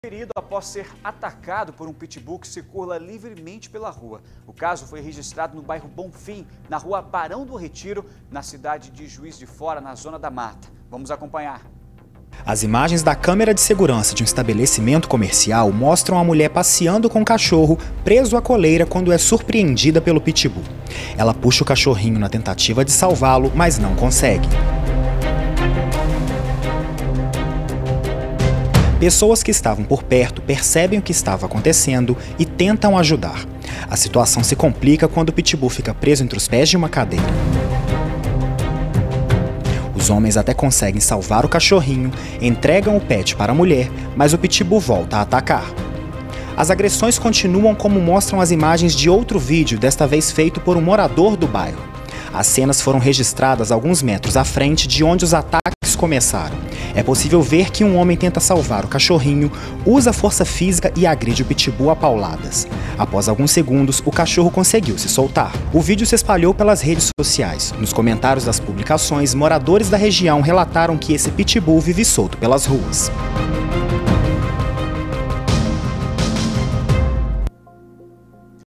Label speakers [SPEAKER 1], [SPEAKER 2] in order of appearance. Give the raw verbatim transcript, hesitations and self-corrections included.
[SPEAKER 1] Ferido após ser atacado por um pitbull que circula livremente pela rua. O caso foi registrado no bairro Bonfim, na rua Barão do Retiro, na cidade de Juiz de Fora, na Zona da Mata. Vamos acompanhar.
[SPEAKER 2] As imagens da câmera de segurança de um estabelecimento comercial mostram a mulher passeando com o cachorro preso à coleira quando é surpreendida pelo pitbull. Ela puxa o cachorrinho na tentativa de salvá-lo, mas não consegue. Pessoas que estavam por perto percebem o que estava acontecendo e tentam ajudar. A situação se complica quando o pitbull fica preso entre os pés de uma cadeira. Os homens até conseguem salvar o cachorrinho, entregam o pet para a mulher, mas o pitbull volta a atacar. As agressões continuam, como mostram as imagens de outro vídeo, desta vez feito por um morador do bairro. As cenas foram registradas alguns metros à frente de onde os ataques começaram. É possível ver que um homem tenta salvar o cachorrinho, usa força física e agride o pitbull a pauladas. Após alguns segundos, o cachorro conseguiu se soltar. O vídeo se espalhou pelas redes sociais. Nos comentários das publicações, moradores da região relataram que esse pitbull vive solto pelas ruas.